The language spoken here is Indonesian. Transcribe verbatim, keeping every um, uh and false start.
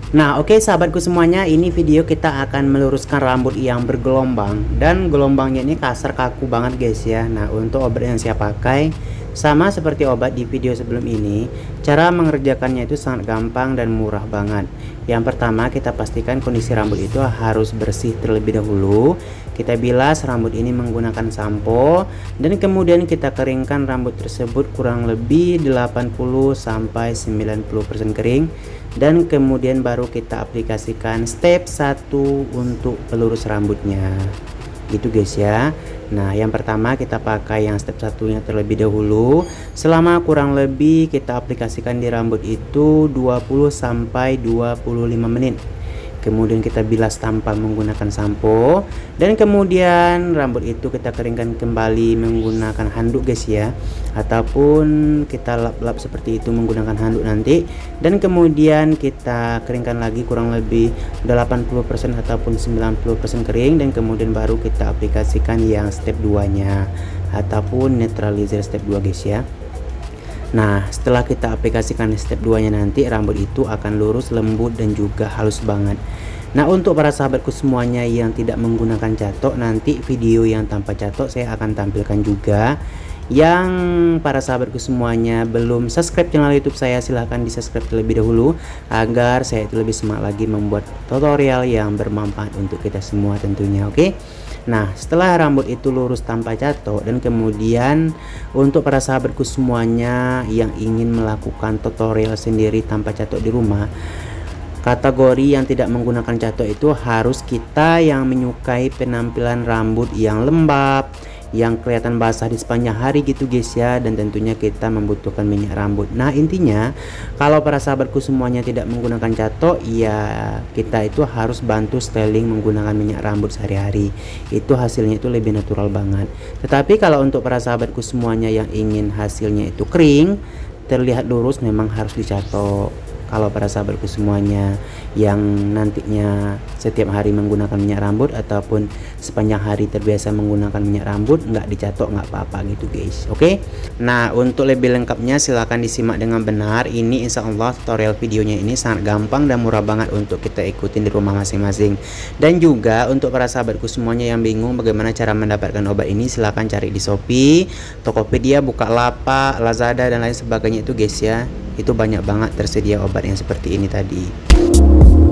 Nah, oke sahabatku semuanya, ini video kita akan meluruskan rambut yang bergelombang dan gelombangnya ini kasar kaku banget guys ya. Nah, untuk obat yang saya pakai sama seperti obat di video sebelum ini. Cara mengerjakannya itu sangat gampang dan murah banget. Yang pertama, kita pastikan kondisi rambut itu harus bersih terlebih dahulu. Kita bilas rambut ini menggunakan sampo dan kemudian kita keringkan rambut tersebut kurang lebih delapan puluh sampai sembilan puluh persen kering, dan kemudian baru kita aplikasikan step satu untuk pelurus rambutnya. Gitu guys ya. Nah, yang pertama kita pakai yang step satunya terlebih dahulu. Selama kurang lebih kita aplikasikan di rambut itu dua puluh sampai dua puluh lima menit. Kemudian kita bilas tanpa menggunakan sampo, dan kemudian rambut itu kita keringkan kembali menggunakan handuk guys ya, ataupun kita lap-lap seperti itu menggunakan handuk nanti, dan kemudian kita keringkan lagi kurang lebih delapan puluh persen ataupun sembilan puluh persen kering, dan kemudian baru kita aplikasikan yang step dua nya ataupun netralizer step dua guys ya. Nah, setelah kita aplikasikan step dua nya nanti rambut itu akan lurus, lembut, dan juga halus banget. Nah, untuk para sahabatku semuanya yang tidak menggunakan catok, nanti video yang tanpa catok saya akan tampilkan juga. Yang para sahabatku semuanya belum subscribe channel YouTube saya, silahkan di subscribe terlebih dahulu agar saya itu lebih semangat lagi membuat tutorial yang bermanfaat untuk kita semua tentunya. Oke. Nah, setelah rambut itu lurus tanpa catok, dan kemudian untuk para sahabatku semuanya yang ingin melakukan tutorial sendiri tanpa catok di rumah, kategori yang tidak menggunakan catok itu harus kita yang menyukai penampilan rambut yang lembab, yang kelihatan basah di sepanjang hari gitu guys ya, dan tentunya kita membutuhkan minyak rambut. Nah, intinya kalau para sahabatku semuanya tidak menggunakan catok, ya kita itu harus bantu styling menggunakan minyak rambut sehari-hari. Itu hasilnya itu lebih natural banget. Tetapi kalau untuk para sahabatku semuanya yang ingin hasilnya itu kering, terlihat lurus, memang harus dicatok. Kalau para sahabatku semuanya yang nantinya setiap hari menggunakan minyak rambut ataupun sepanjang hari terbiasa menggunakan minyak rambut, nggak dicatok nggak apa-apa gitu guys. Oke. Nah, untuk lebih lengkapnya silahkan disimak dengan benar. Ini insya Allah tutorial videonya ini sangat gampang dan murah banget untuk kita ikutin di rumah masing-masing. Dan juga untuk para sahabatku semuanya yang bingung bagaimana cara mendapatkan obat ini, silahkan cari di Shopee, Tokopedia, Bukalapak, Lazada, dan lain sebagainya itu guys ya. Itu banyak banget tersedia obat yang seperti ini tadi.